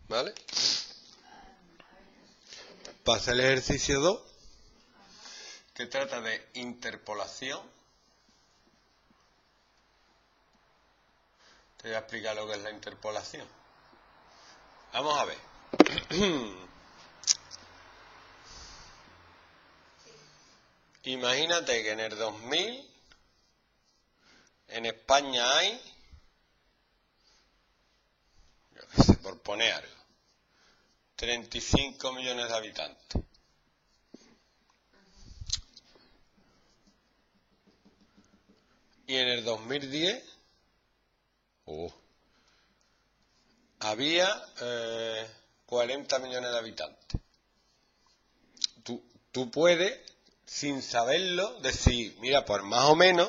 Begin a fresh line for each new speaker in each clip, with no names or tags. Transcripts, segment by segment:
¿Vale? Pasa el ejercicio 2, que trata de interpolación. Te voy a explicar lo que es la interpolación. Vamos a ver. Imagínate que en el 2000 en España hay, yo qué sé, por poner algo, 35 millones de habitantes. Y en el 2010 había 40 millones de habitantes. Tú puedes, sin saberlo, decir, mira, pues más o menos.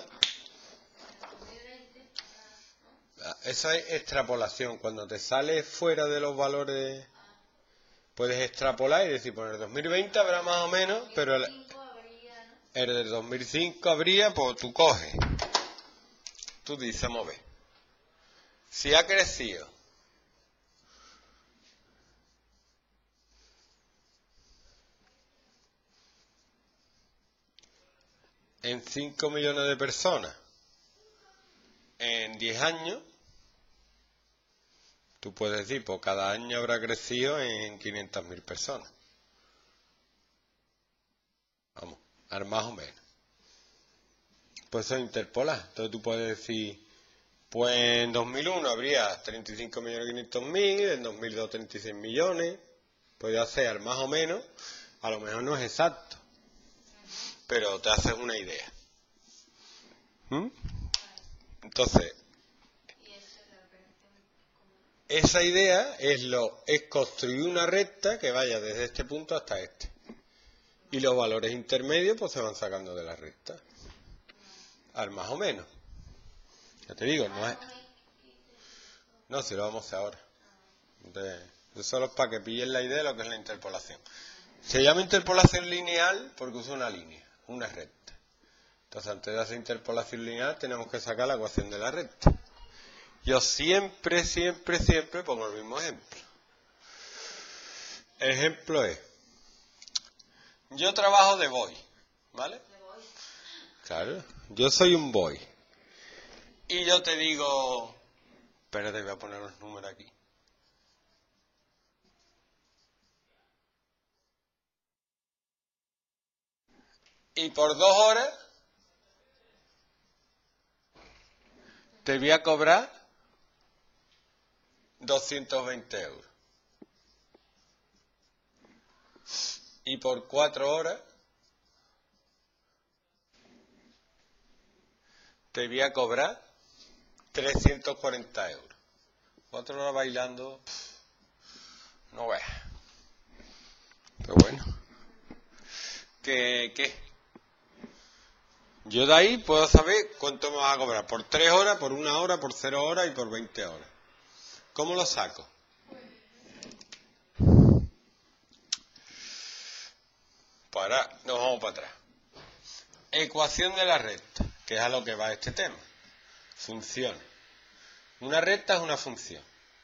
Eso es extrapolación. Cuando te sales fuera de los valores, puedes extrapolar y decir, pues en el 2020 habrá más o menos, pero el del 2005 habría, pues tú coges. Tú dices, vamos a ver. Si ha crecido en 5 millones de personas en 10 años, tú puedes decir, pues cada año habrá crecido en 500.000 personas. Vamos, al más o menos. Pues eso interpola. Entonces tú puedes decir, pues en 2001 habría 35.500.000, en 2002 36 millones. Podría ser más o menos, a lo mejor no es exacto, pero te haces una idea. Entonces, esa idea es construir una recta que vaya desde este punto hasta este. Y los valores intermedios pues se van sacando de la recta. Al más o menos. Ya te digo, no es... No, si lo vamos a hacer ahora. Solo es para que pillen la idea de lo que es la interpolación. Se llama interpolación lineal porque usa una línea, una recta. Entonces, antes de hacer interpolación lineal tenemos que sacar la ecuación de la recta. Yo siempre pongo el mismo ejemplo. El ejemplo es, yo trabajo de boy, ¿vale? Claro, yo soy un boy. Y yo te digo, espérate, voy a poner los números aquí. Y por 2 horas te voy a cobrar 220 euros. Y por 4 horas te voy a cobrar 340 euros. 4 horas bailando, no veas. Pero bueno. ¿Qué? Yo de ahí puedo saber cuánto me vas a cobrar. Por 3 horas, por 1 hora, por 0 horas y por 20 horas. ¿Cómo lo saco? Pues ahora nos vamos para atrás. Ecuación de la recta, que es a lo que va este tema. Funciones. Una recta es una función.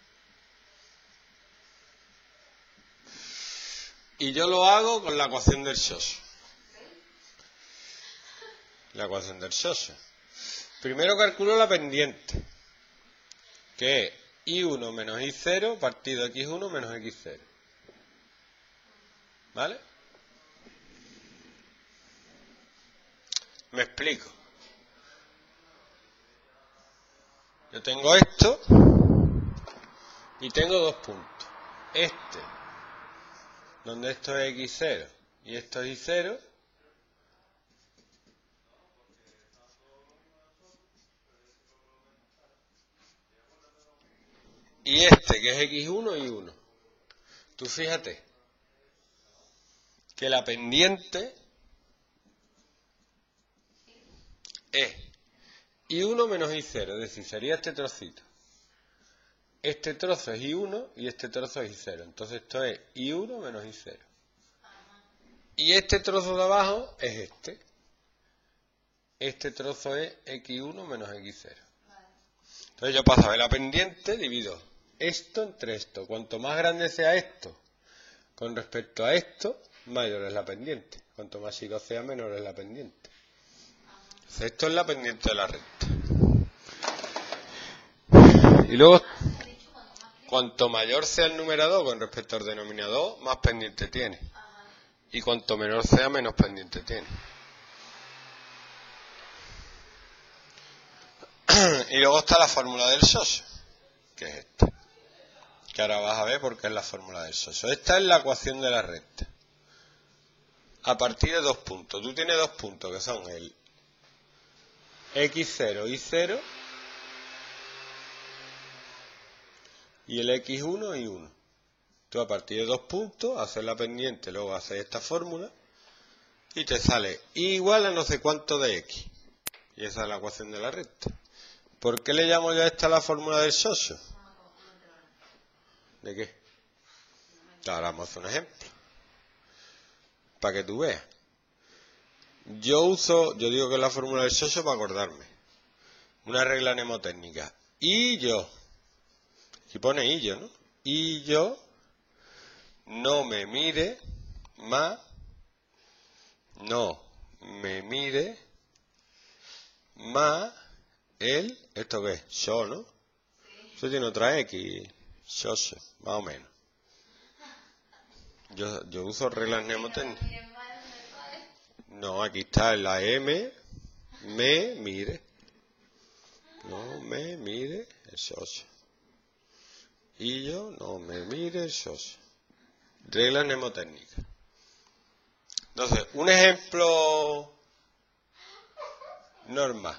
Y yo lo hago con la ecuación del Schoch. La ecuación del Schoch. Primero calculo la pendiente, que es I1 menos I0 partido X1 menos X0. ¿Vale? Me explico. Yo tengo esto y tengo 2 puntos. Este, donde esto es X0 y esto es Y0. Y este, que es X1 y 1. Tú fíjate que la pendiente es I1 menos I0, es decir, sería este trocito. Este trozo es I1 y este trozo es I0. Entonces esto es I1 menos I0. Y este trozo de abajo es este. Este trozo es X1 menos X0. Entonces yo paso a ver la pendiente, divido esto entre esto. Cuanto más grande sea esto con respecto a esto, mayor es la pendiente. Cuanto más chico sea, menor es la pendiente. Entonces, esto es la pendiente de la recta. Y luego, cuanto mayor sea el numerador con respecto al denominador, más pendiente tiene. Y cuanto menor sea, menos pendiente tiene. Y luego está la fórmula del socio, que es esta. Que ahora vas a ver porque es la fórmula del socio. Esta es la ecuación de la recta. A partir de 2 puntos. Tú tienes 2 puntos que son el x0, y0 y el x1, y1. Tú a partir de 2 puntos haces la pendiente, luego haces esta fórmula y te sale y igual a no sé cuánto de x. Y esa es la ecuación de la recta. ¿Por qué le llamo yo a esta la fórmula del socio? ¿De qué? Ahora vamos a hacer un ejemplo. Para que tú veas. Yo digo que es la fórmula del socio para acordarme. Una regla mnemotécnica. Y yo. Aquí pone y yo, ¿no? Y yo no me mire más. No me mire más el. ¿Esto qué es? Yo, ¿no? Eso tiene otra X. Socio, más o menos. Yo uso reglas mnemotécnicas. No, aquí está la M. Me mire. No me mire el socio. Y yo no me mire el socio. Reglas mnemotécnicas. Entonces, un ejemplo normal.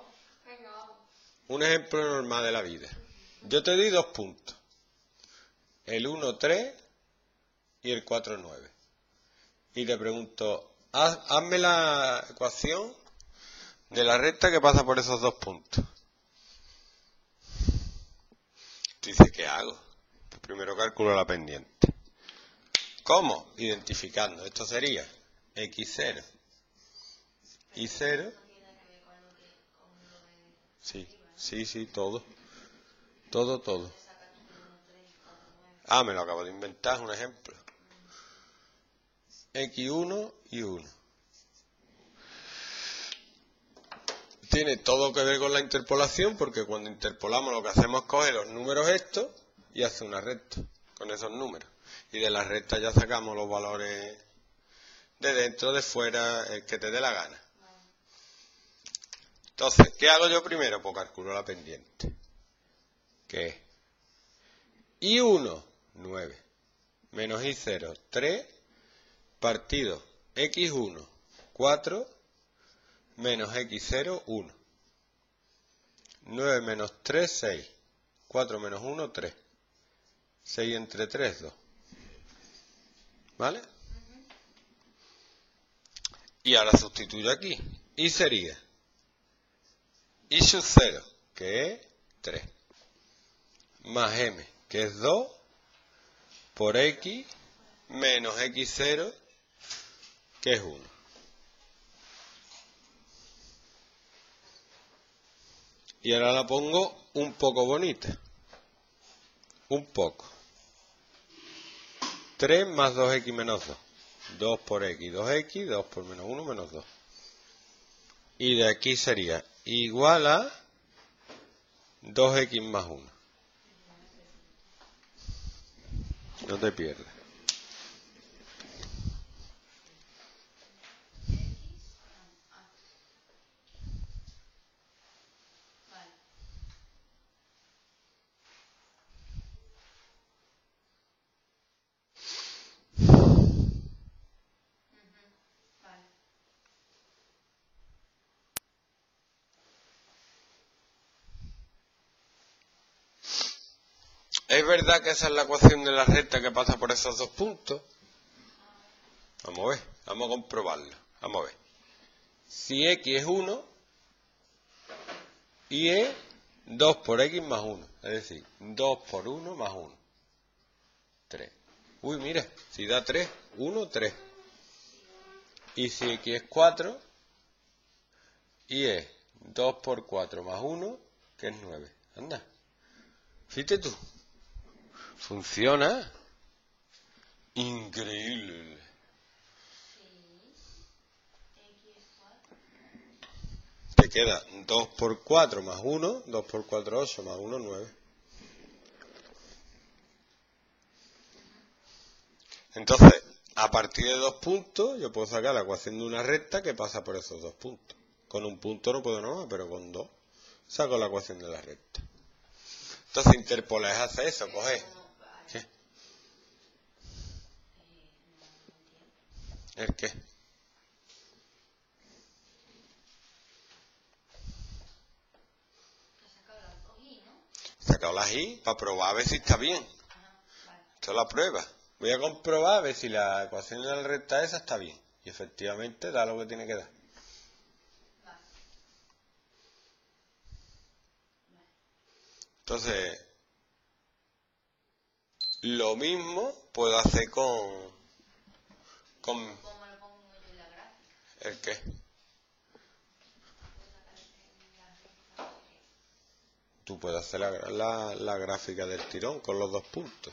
Un ejemplo normal de la vida. Yo te doy 2 puntos. El 1, 3 y el 4, 9. Y te pregunto, hazme la ecuación de la recta que pasa por esos 2 puntos. Tú dices, ¿qué hago? Pues primero calculo la pendiente. ¿Cómo? Identificando. Esto sería x0, y0. Sí, todo. Todo. Me lo acabo de inventar, es un ejemplo. X1 y 1. Tiene todo que ver con la interpolación, porque cuando interpolamos lo que hacemos es coger los números estos y hacer una recta con esos números. Y de la recta ya sacamos los valores de dentro, de fuera, el que te dé la gana. Entonces, ¿qué hago yo primero? Pues calculo la pendiente. ¿Qué es? I1, 9. Menos I0, 3. Partido X1, 4. Menos X0, 1. 9 menos 3, 6. 4 menos 1, 3. 6 entre 3, 2. ¿Vale? Y ahora sustituyo aquí. Y sería I sub 0, que es 3. Más M, que es 2. Por X menos X0, que es 1. Y ahora la pongo un poco bonita. Un poco. 3 más 2x menos 2. 2 por x, 2x, 2 por menos 1, menos 2. Y de aquí sería igual a 2x más 1. No te pierdas. ¿Es verdad que esa es la ecuación de la recta que pasa por esos 2 puntos? Vamos a ver, vamos a comprobarlo. Vamos a ver. Si x es 1, y es 2 por x más 1. Es decir, 2 por 1 más 1. 3. Uy, mira, si da 3, 1, 3. Y si x es 4, y es 2 por 4 más 1, que es 9. Anda, fíjate tú. Funciona. Increíble. Te queda 2 por 4 más 1, 2 por 4, 8, más 1, 9. Entonces, a partir de 2 puntos, yo puedo sacar la ecuación de una recta que pasa por esos 2 puntos. Con un punto no puedo nada, pero con 2 saco la ecuación de la recta. Entonces, interpolar es hacer eso, coger. ¿Qué? ¿El qué? He sacado las i para probar a ver si está bien. Esto es la prueba. Voy a comprobar a ver si la ecuación de la recta esa está bien. Y efectivamente da lo que tiene que dar. Entonces, lo mismo puedo hacer con ¿Cómo lo pongo yo en la gráfica? ¿El qué? Tú puedes hacer la gráfica del tirón con los 2 puntos.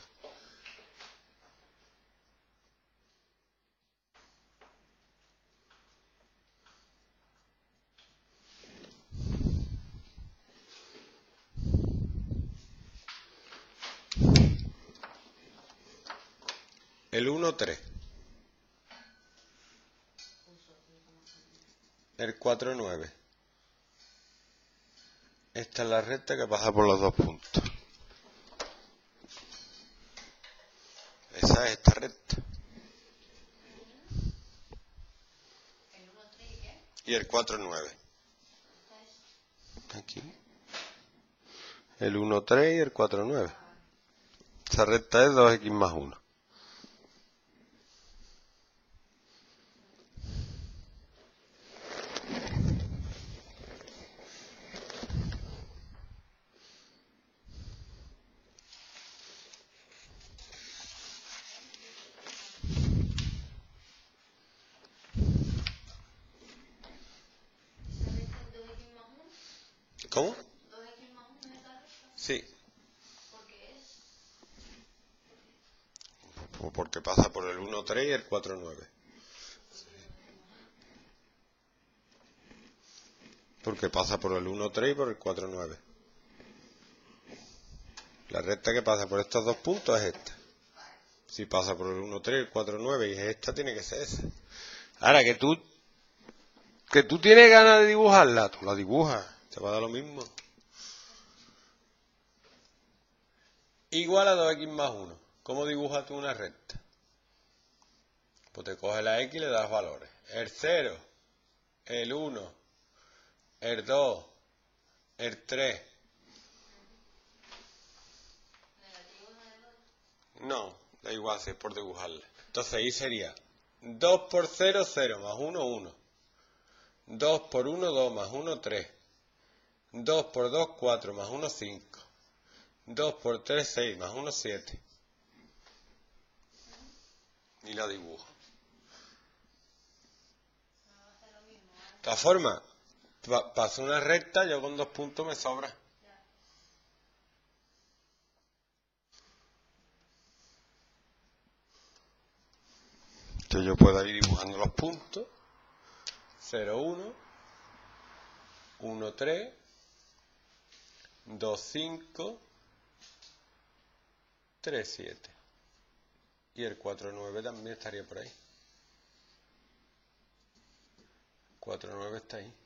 El 1, 3. El 4, 9. Esta es la recta que pasa por los 2 puntos. Esa es esta recta. ¿El 1, 3 y qué? Y el 4, 9. Aquí. El 1, 3 y el 4, 9. Esa recta es 2x más 1. ¿Cómo? ¿2x más 1 es la recta? Sí. ¿Por qué es? Porque pasa por el 1, 3 y el 4, 9. Porque pasa por el 1, 3 y por el 4, 9. La recta que pasa por estos 2 puntos es esta. Si pasa por el 1, 3, el 4, 9 y es esta, tiene que ser esa. Ahora, que tú tienes ganas de dibujarla, tú la dibujas. Te va a dar lo mismo. Igual a 2x más 1. ¿Cómo dibujas tú una recta? Pues te coges la x y le das valores. El 0, el 1, el 2, el 3. No, da igual si es por dibujarla. Entonces ahí sería 2 por 0, 0, más 1, 1. 2 por 1, 2, más 1, 3. 2 por 2, 4, más 1, 5. 2 por 3, 6, más 1, 7. Y la dibujo. De todas formas, paso una recta, yo con 2 puntos me sobra. Entonces yo puedo ir dibujando los puntos. 0, 1, 1, 3, 2, 5, 3, 7. Y el 4, 9 también estaría por ahí. 4, 9 está ahí.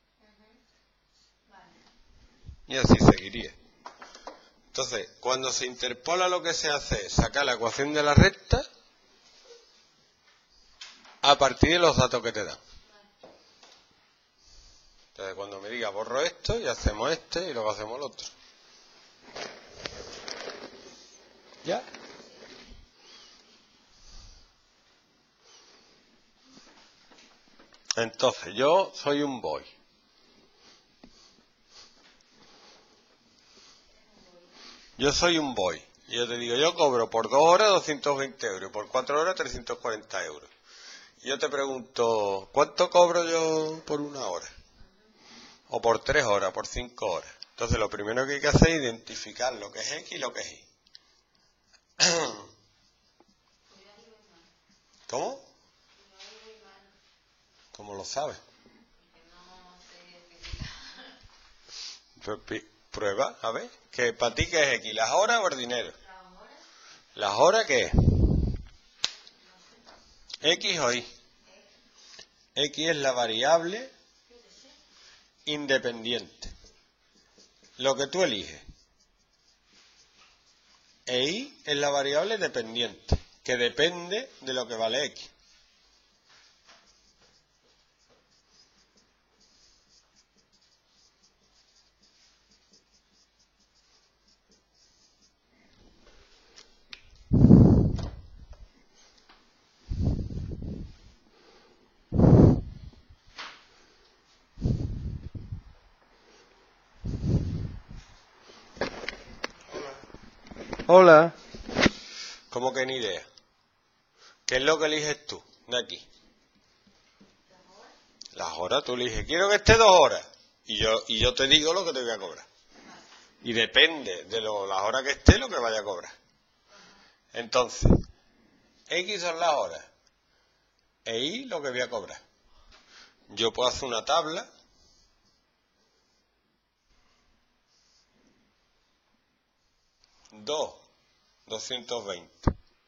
Y así seguiría. Entonces, cuando se interpola, lo que se hace es sacar la ecuación de la recta a partir de los datos que te dan. Entonces, cuando me diga borro esto y hacemos este y luego hacemos el otro. ¿Ya? Entonces, yo soy un boy. Yo soy un boy. Y yo te digo, yo cobro por 2 horas 220 euros, por 4 horas 340 euros. Y yo te pregunto, ¿cuánto cobro yo por 1 hora? O por 3 horas, por 5 horas. Entonces, lo primero que hay que hacer es identificar lo que es X y lo que es Y. ¿Cómo? ¿Cómo lo sabes? Prueba, a ver. ¿Que para ti qué es X? ¿Las horas o el dinero? ¿Las horas qué es? ¿X o Y? X es la variable independiente. Lo que tú eliges. E Y es la variable dependiente, que depende de lo que vale X. Hola. ¿Cómo que ni idea? ¿Qué es lo que eliges tú de aquí? Las horas, tú eliges, quiero que esté 2 horas. Y yo te digo lo que te voy a cobrar. Y depende de las horas que esté lo que vaya a cobrar. Entonces, X son las horas. E Y lo que voy a cobrar. Yo puedo hacer una tabla. 2, 220.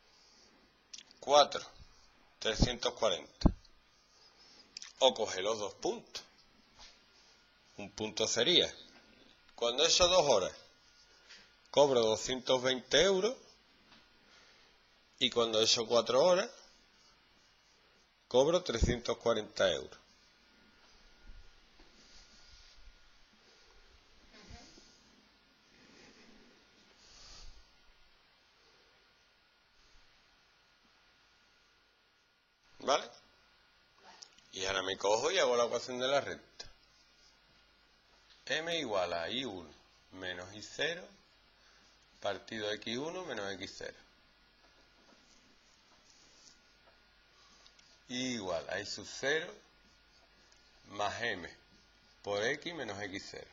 4, 340. O coge los 2 puntos. Un punto sería, cuando he hecho 2 horas, cobro 220 euros. Y cuando he hecho 4 horas, cobro 340 euros. ¿Vale? Y ahora me cojo y hago la ecuación de la recta. M igual a I1 menos I0 partido X1 menos X0. I igual a I sub 0 más M por X menos X0.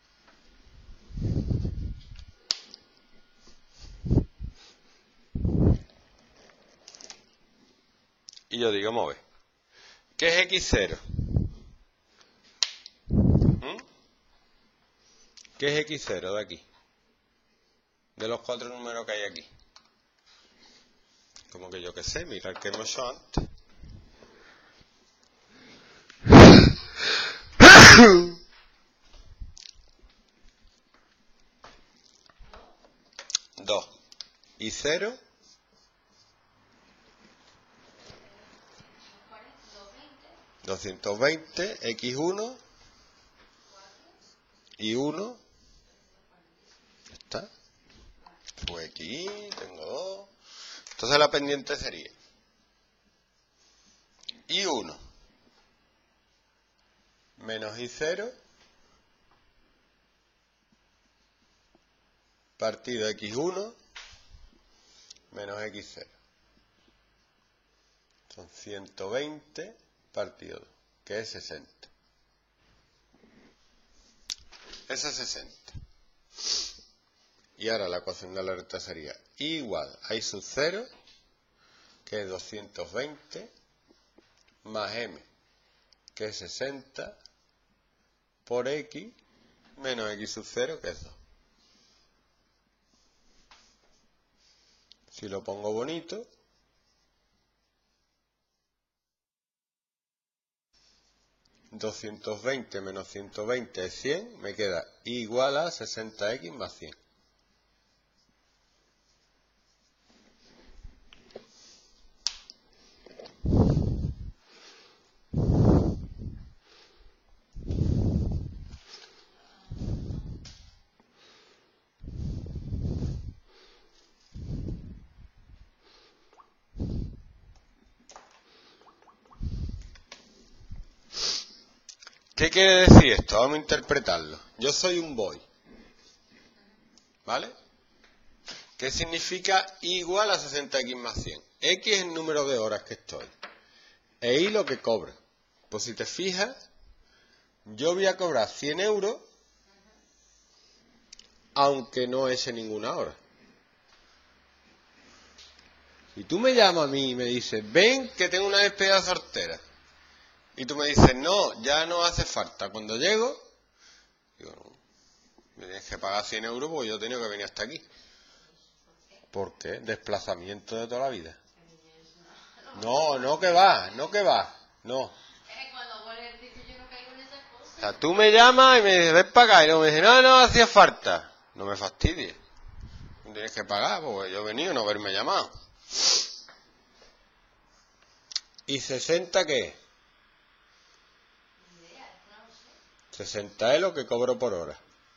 Y yo digo, vamos a ver, ¿qué es X0? ¿Qué es X0 de aquí? De los 4 números que hay aquí. Como que yo qué sé, mirad que hemos hecho antes. Dos. Y 0. 220, X1 y 1. ¿Está? Pues aquí tengo 2. Entonces la pendiente sería I1 menos I0 partido X1 menos X0. Son 120 partido 2, que es 60. Ese es 60. Y ahora la ecuación de la recta sería I igual a I sub 0, que es 220, más M, que es 60, por X, menos X sub 0, que es 2. Si lo pongo bonito, ...220 menos 120 es 100... me queda I igual a 60X más 100. ¿Qué quiere decir esto? Vamos a interpretarlo. Yo soy un boy, ¿vale? ¿Qué significa I igual a 60X más 100? X es el número de horas que estoy. E Y lo que cobro. Pues si te fijas, yo voy a cobrar 100 euros, aunque no eche ninguna hora. Y tú me llamas a mí y me dices, ven que tengo una despedida soltera. Y tú me dices, no, ya no hace falta. Cuando llego, digo, no, me tienes que pagar 100 euros porque yo he tenido que venir hasta aquí. ¿Por qué? Desplazamiento de toda la vida. No que va, no. O sea, tú me llamas y me dices, ven para acá, y luego me dices, no hacía falta. No me fastidies. No tienes que pagar porque yo he venido y no haberme llamado. ¿Y 60 qué es? 60 es lo que cobro por hora.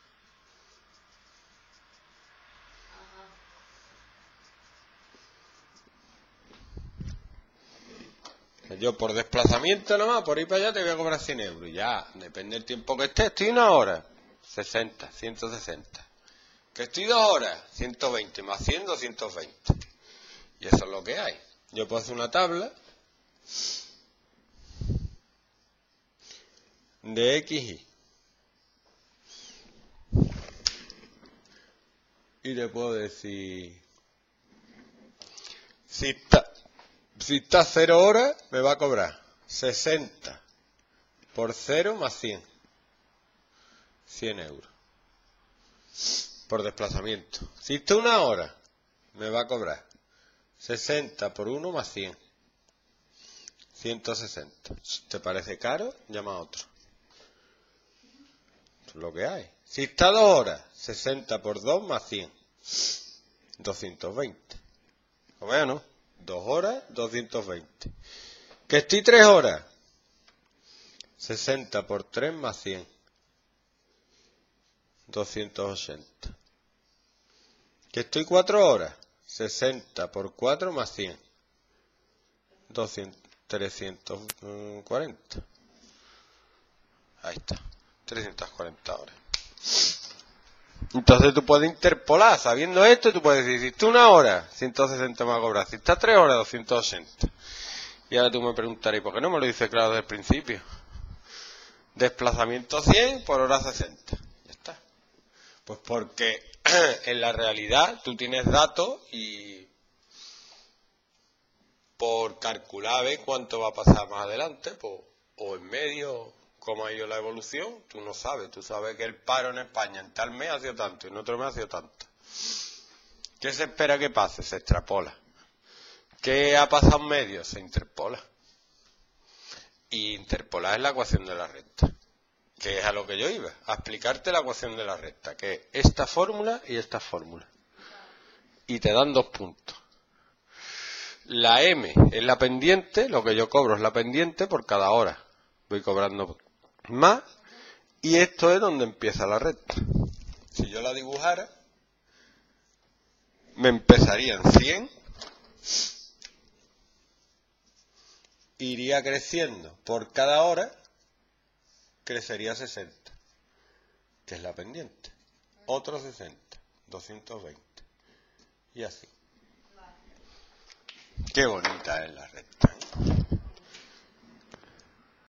Yo por desplazamiento nomás, por ir para allá te voy a cobrar 100 euros. Ya, depende del tiempo que esté. Estoy 1 hora, 60, 160. Que estoy 2 horas, 120, más 100, 220. Y eso es lo que hay. Yo puedo hacer una tabla de X, Y. Y le puedo decir, si está 0 horas, me va a cobrar 60 por 0 más 100. 100 euros. Por desplazamiento. Si está 1 hora, me va a cobrar 60 por 1 más 100. 160. ¿Te parece caro? Llama a otro. Es lo que hay. Si está 2 horas, 60 por 2 más 100. 220. ¿Lo veo, no? 2 horas, 220. Que estoy 3 horas. 60 por 3 más 100. 280. Que estoy 4 horas. 60 por 4 más 100. 340. Ahí está. 340 horas. Entonces tú puedes interpolar, sabiendo esto, tú puedes decir, si está 1 hora, 160 me va a cobrar, si está 3 horas, 280. Y ahora tú me preguntarás, ¿por qué no me lo dice claro desde el principio? Desplazamiento 100 por hora 60. Ya está. Pues porque en la realidad tú tienes datos y por calcular ¿ves? Cuánto va a pasar más adelante, pues, o en medio, cómo ha ido la evolución, tú no sabes. Tú sabes que el paro en España en tal mes ha sido tanto, en otro mes ha sido tanto. ¿Qué se espera que pase? Se extrapola. ¿Qué ha pasado en medio? Se interpola. Y interpolar es la ecuación de la recta, que es a lo que yo iba, a explicarte la ecuación de la recta, que es esta fórmula y esta fórmula. Y te dan 2 puntos. La M es la pendiente, lo que yo cobro es la pendiente por cada hora. Voy cobrando más y esto es donde empieza la recta. Si yo la dibujara, me empezaría en 100, iría creciendo por cada hora, crecería 60, que es la pendiente. Otro 60, 220 y así. Qué bonita es la recta, ¿eh?